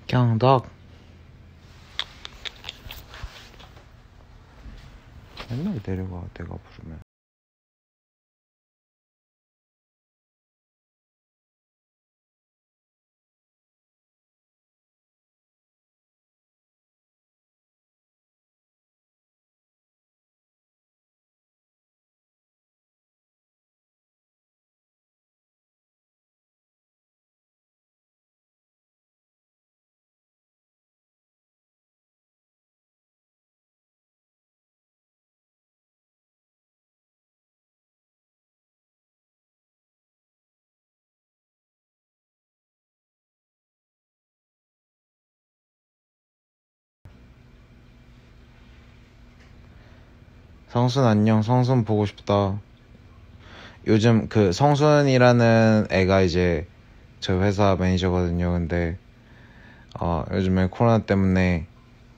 경덕. 맨날 내려가 내가 부르면. 성순 안녕. 성순 보고 싶다. 요즘 그 성순이라는 애가 이제 저 회사 매니저거든요. 근데 요즘에 코로나 때문에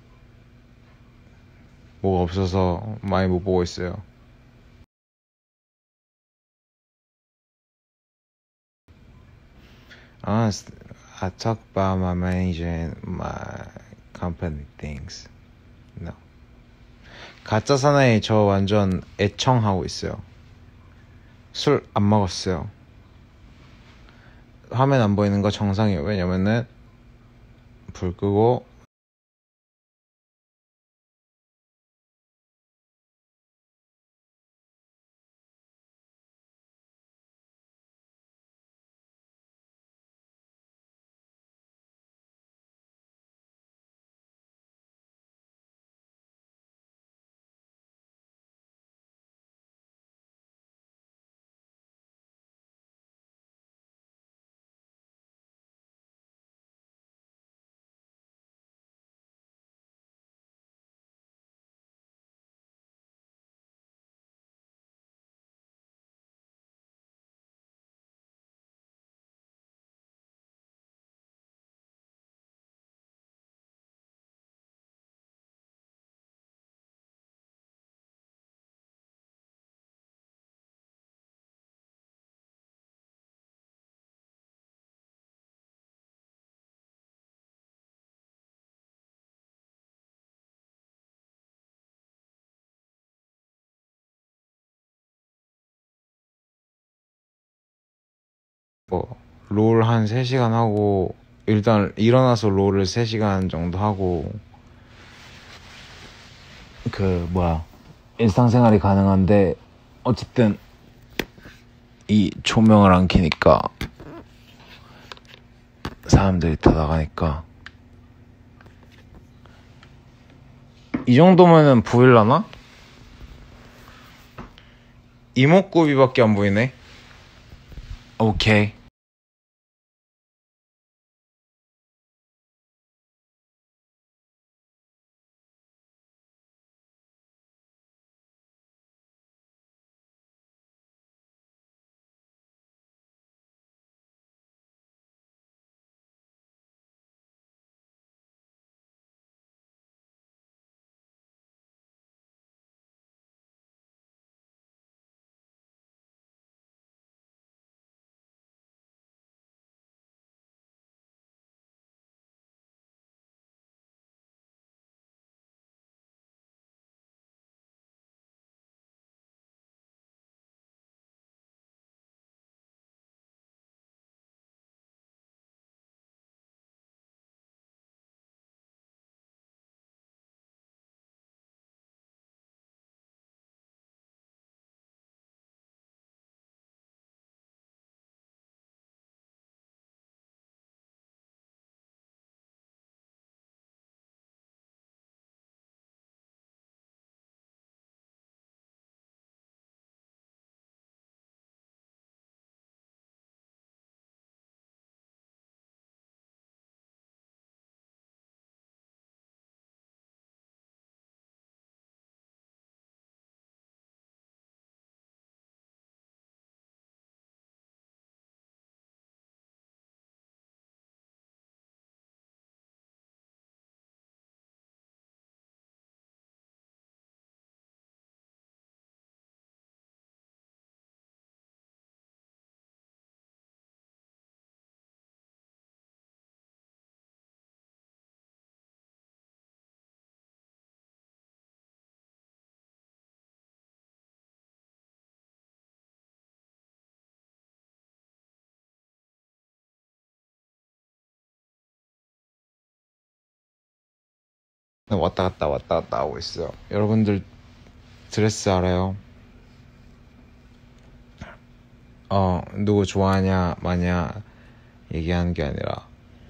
뭐가 없어서 많이 못 보고 있어요. I talk about my manager and my company things. No. 가짜 사나이 저 완전 애청하고 있어요. 술 안 먹었어요. 화면 안 보이는 거 정상이에요. 왜냐면은 불 끄고 롤 한 3시간 하고 일단 일어나서 롤을 3시간 정도 하고 일상생활이 가능한데 어쨌든 이 조명을 안 켜니까 사람들이 다 나가니까 이 정도면은 보일라나? 이목구비밖에 안 보이네. 오케이. 왔다 갔다 하고 있어요. 여러분들 드레스 알아요? 누구 좋아하냐 마냐 얘기하는 게 아니라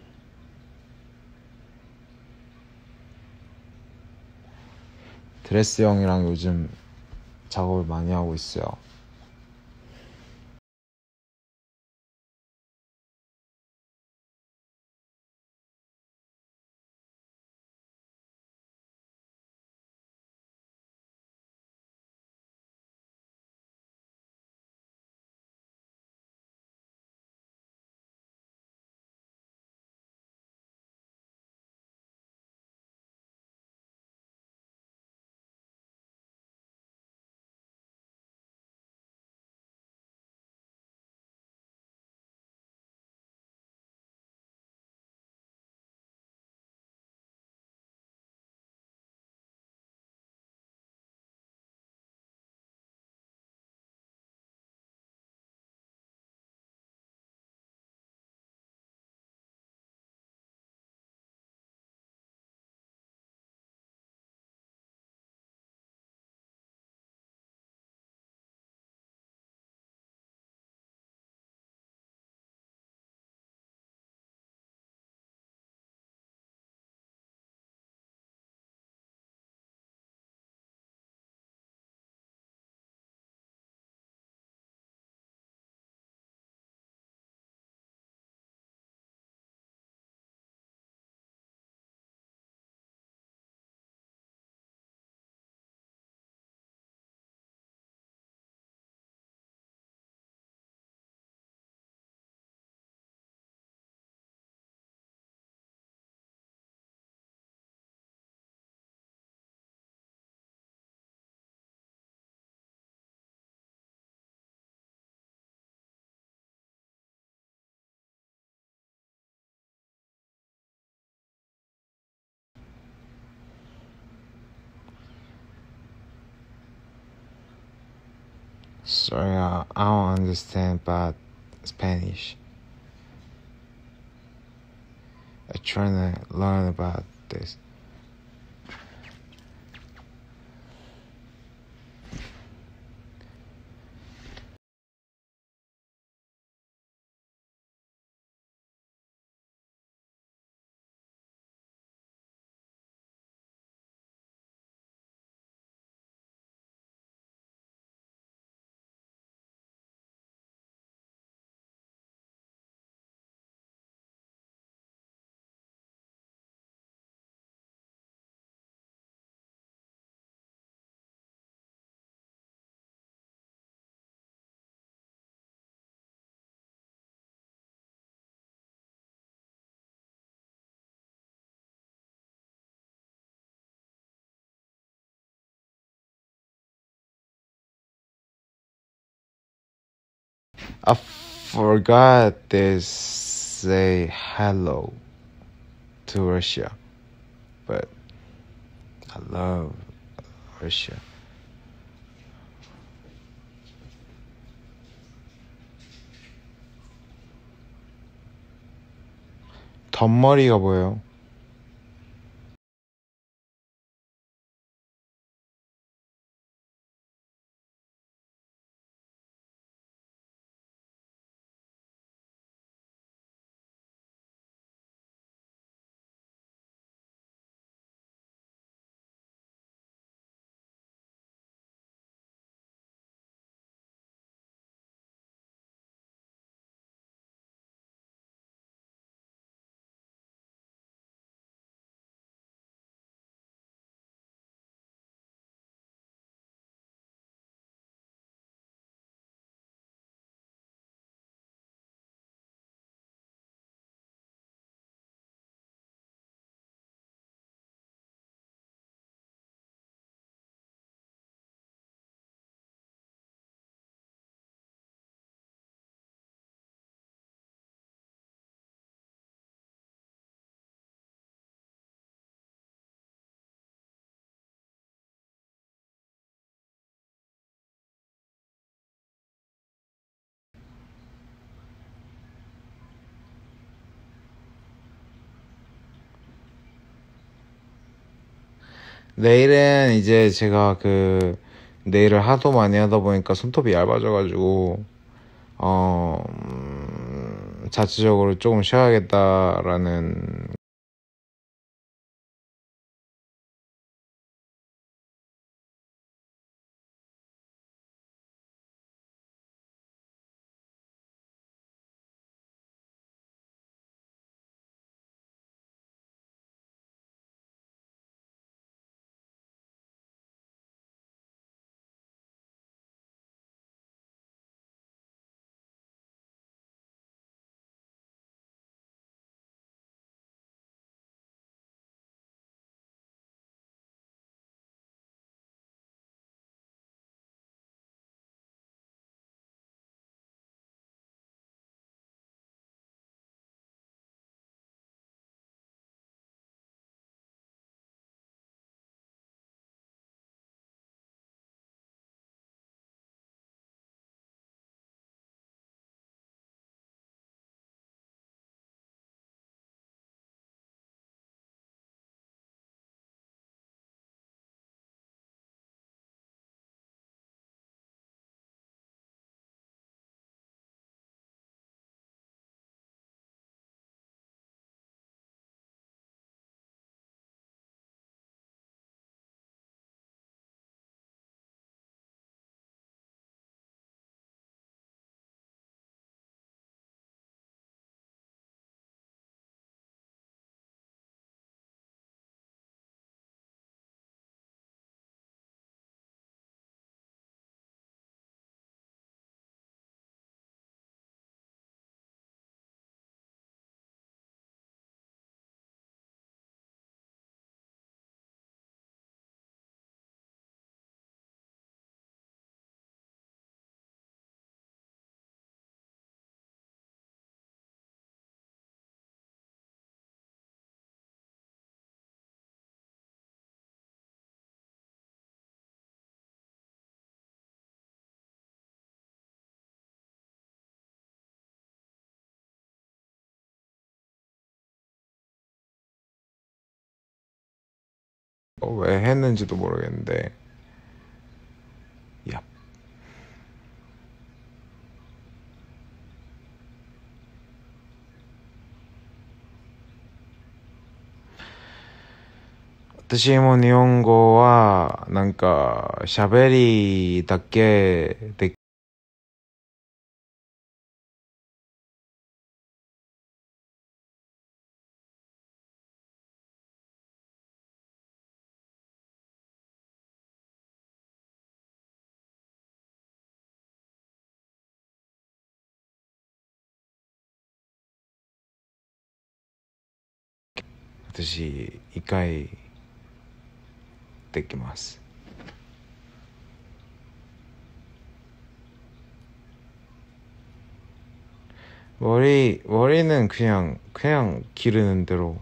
드레스 형이랑 요즘 작업을 많이 하고 있어요. Sorry, I don't understand about Spanish. I'm trying to learn about this. I forgot to say hello to Russia, but I love Russia. 덧머리가 뭐예요? 내일은 이제 제가 그 네일을 하도 많이 하다 보니까 손톱이 얇아져가지고 자체적으로 조금 쉬어야겠다라는. 왜 했는지도 모르겠는데. 야.私も日本語はなんか喋りだけで私一回できます。머리는 그냥 기르는 대로.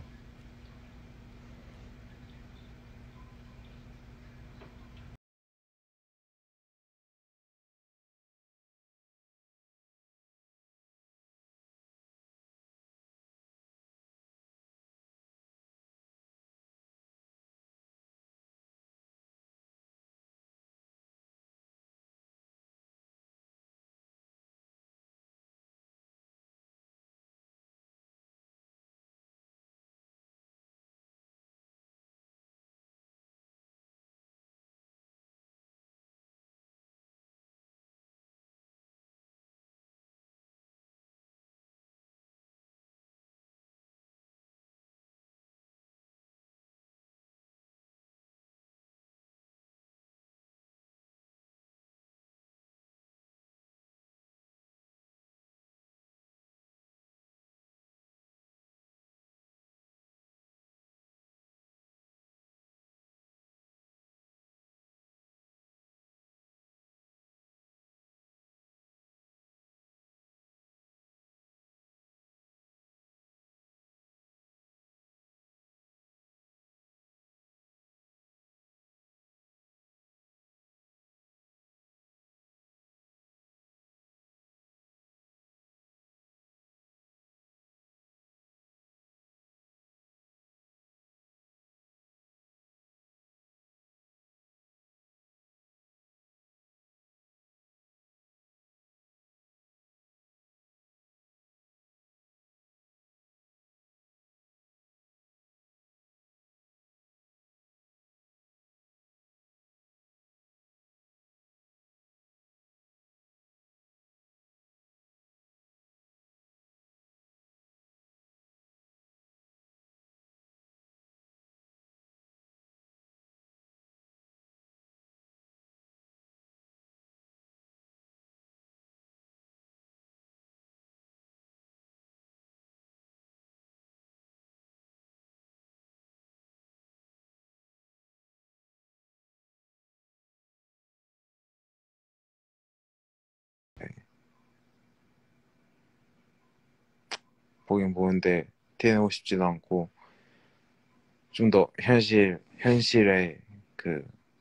보긴 보는데 티내고 싶지도 않고 좀 더 현실의 그,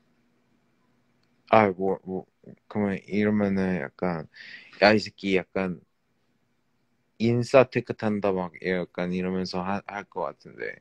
그러면 이러면은 약간, 야, 이 새끼 약간 인싸 테크 탄다 막 약간 이러면서 할 것 같은데.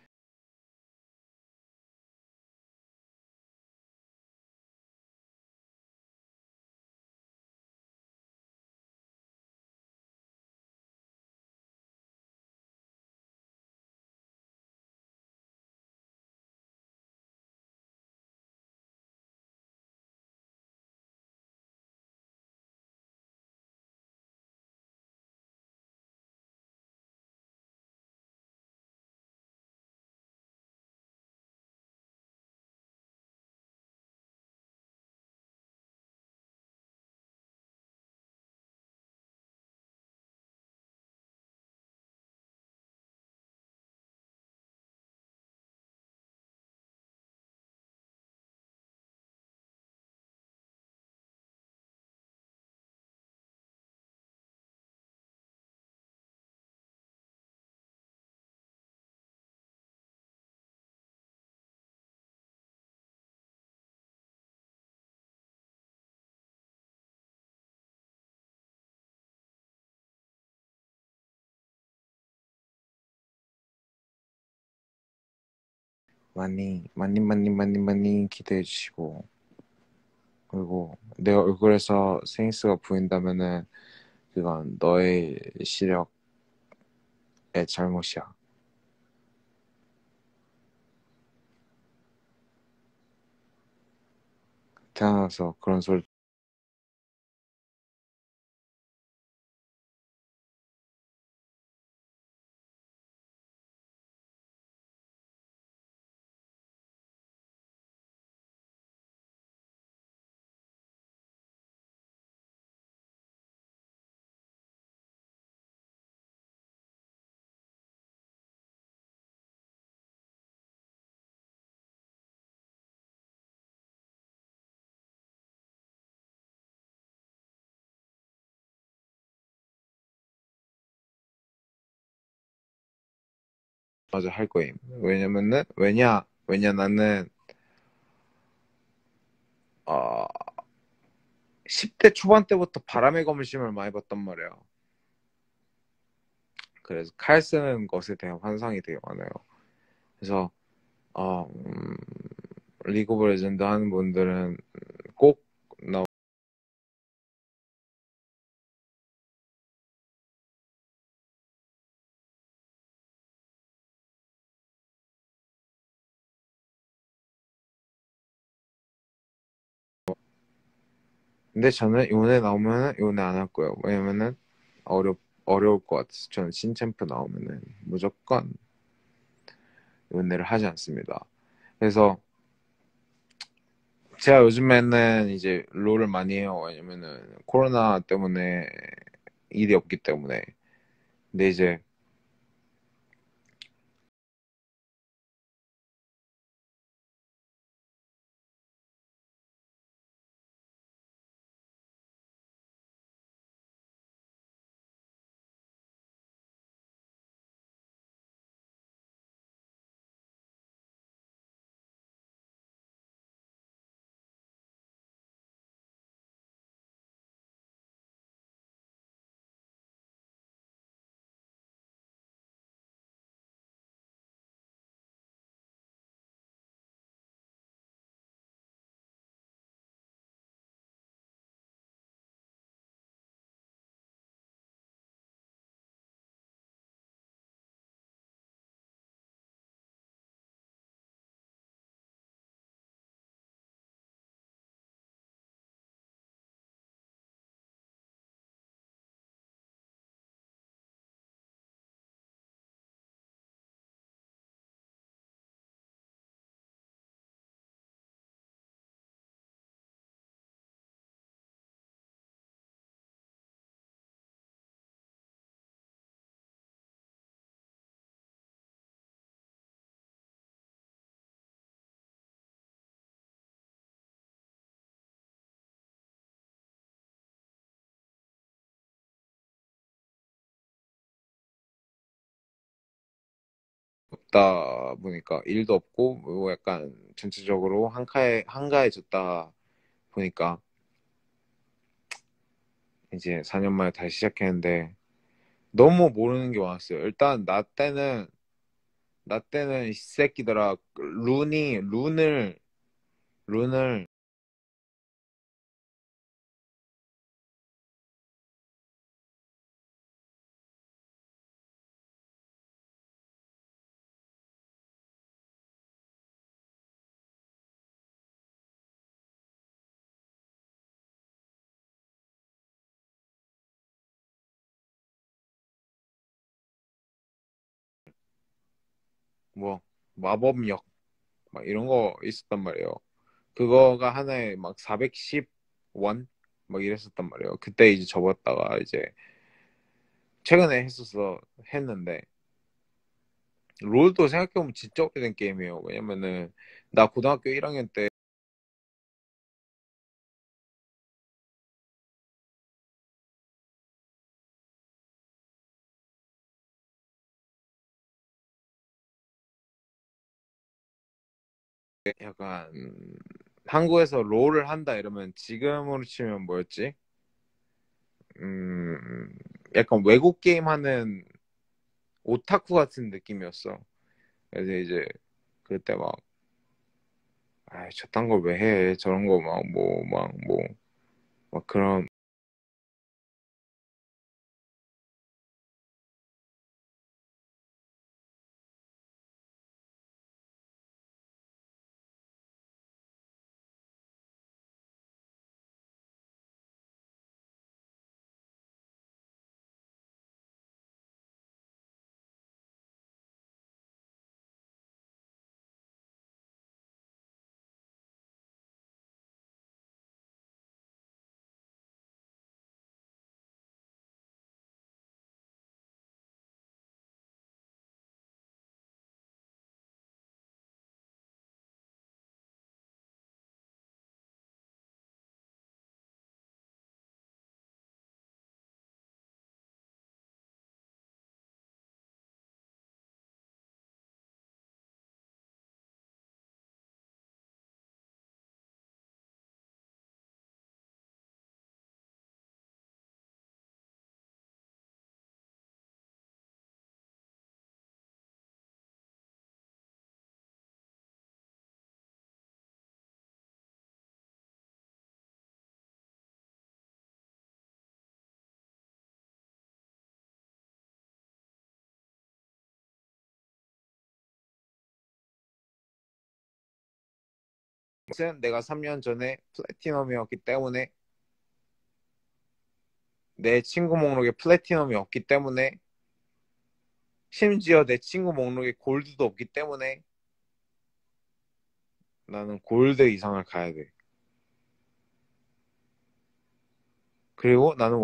많이 기대해 주시고, 그리고 내 얼굴에서 세인스가 보인다면은 그건 너의 시력의 잘못이야. 태어나서 그런 소리. 맞아, 할 거임. 왜냐 나는, 어, 10대 초반 때부터 바람의 검을 심을 많이 봤단 말이야. 그래서 칼 쓰는 것에 대한 환상이 되게 많아요. 그래서, 어, 리그 오브 레전드 하는 분들은 꼭 나, 근데 저는 요네 나오면은 요네 안 할 거예요. 왜냐면은 어려울 것 같아서 저는 신챔프 나오면은 무조건 요네를 하지 않습니다. 그래서 제가 요즘에는 이제 롤을 많이 해요. 왜냐면은 코로나 때문에 일이 없기 때문에. 근데 이제 없다 보니까 일도 없고 뭐 약간 전체적으로 한가해졌다 보니까 이제 4년 만에 다시 시작했는데 너무 모르는 게 많았어요. 일단 나 때는 이 새끼들아 룬을 뭐 마법력 막 이런 거 있었단 말이에요. 그거가 하나에 막 410원 막 이랬었단 말이에요. 그때 이제 접었다가 이제 최근에 했는데 롤도 생각해보면 진짜 오래된 게임이에요. 왜냐면은 나 고등학교 1학년 때 약간 한국에서 롤을 한다 이러면 지금으로 치면 뭐였지? 음, 약간 외국 게임 하는 오타쿠 같은 느낌이었어. 그래서 이제 그때 막, 아, 저딴 걸 왜 해? 저런 거 막 그런, 내가 3년 전에 플래티넘이었기 때문에 내 친구 목록에 플래티넘이 없기 때문에 심지어 내 친구 목록에 골드도 없기 때문에 나는 골드 이상을 가야 돼. 그리고 나는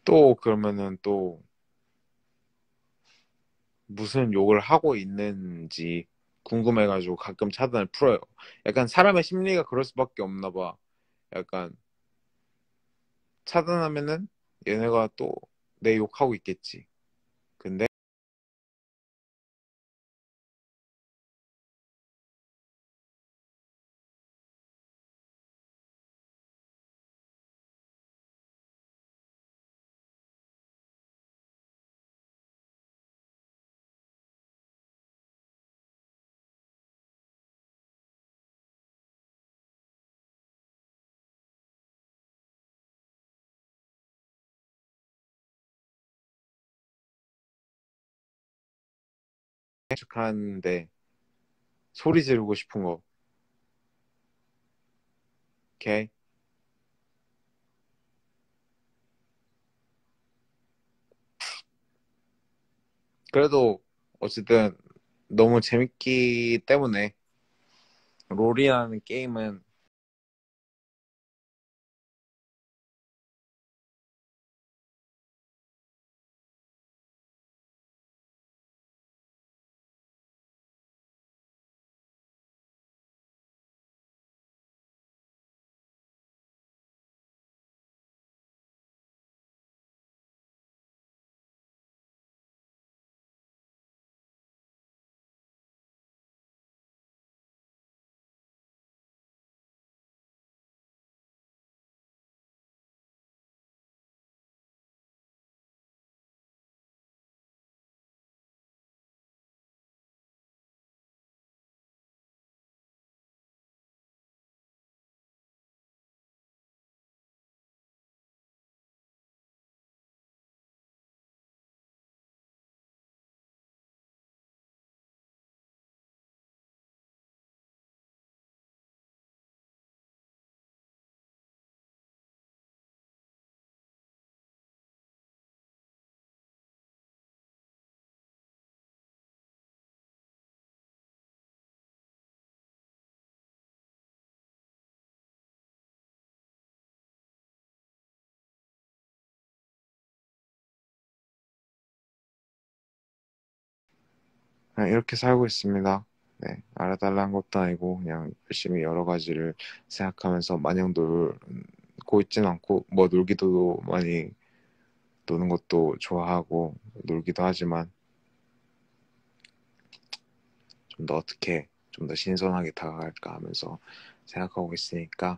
또 그러면은 또 무슨 욕을 하고 있는지 궁금해가지고 가끔 차단을 풀어요. 약간 사람의 심리가 그럴 수밖에 없나 봐. 약간 차단하면은 얘네가 또 내 욕하고 있겠지. 근데 하는데 소리 지르고 싶은 거. 오케이? 그래도 어쨌든 너무 재밌기 때문에 롤이라는 게임은 그냥 이렇게 살고 있습니다. 네, 알아달라는 것도 아니고 그냥 열심히 여러 가지를 생각하면서 마냥 놀고 있진 않고 뭐 놀기도 많이 노는 것도 좋아하고 놀기도 하지만 좀 더 어떻게 좀 더 신선하게 다가갈까 하면서 생각하고 있으니까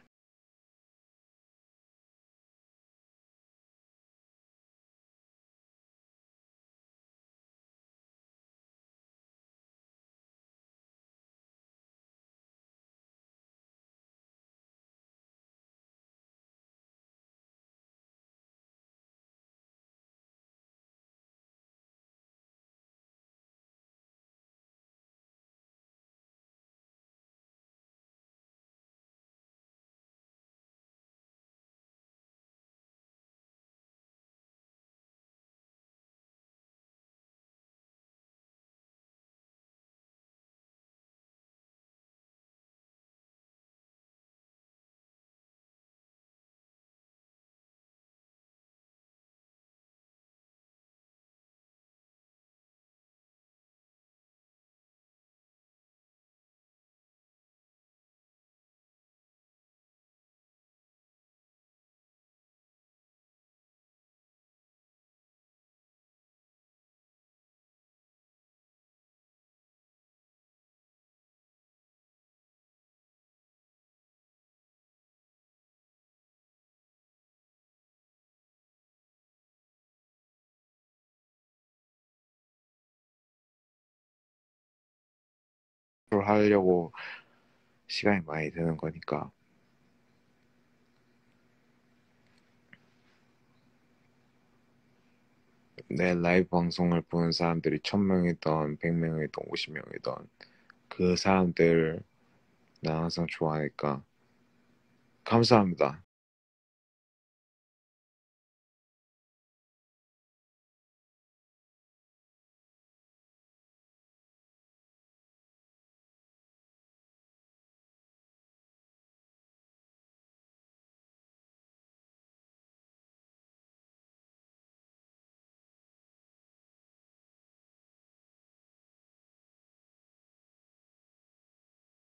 그걸 하려고 시간이 많이 드는 거니까 내 라이브 방송을 보는 사람들이 1000명이던 100명이던 50명이던 그 사람들 나 항상 좋아하니까 감사합니다.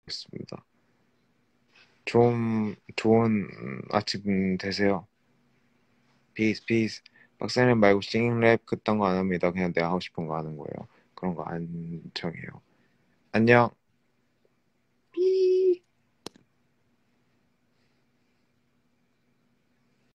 있습니다. 좋은 아침 되세요. 피스. 박사님 말고 싱잉랩 그딴 거 안 합니다. 그냥 내가 하고 싶은 거 하는 거예요. 그런 거 안 정해요. 안녕.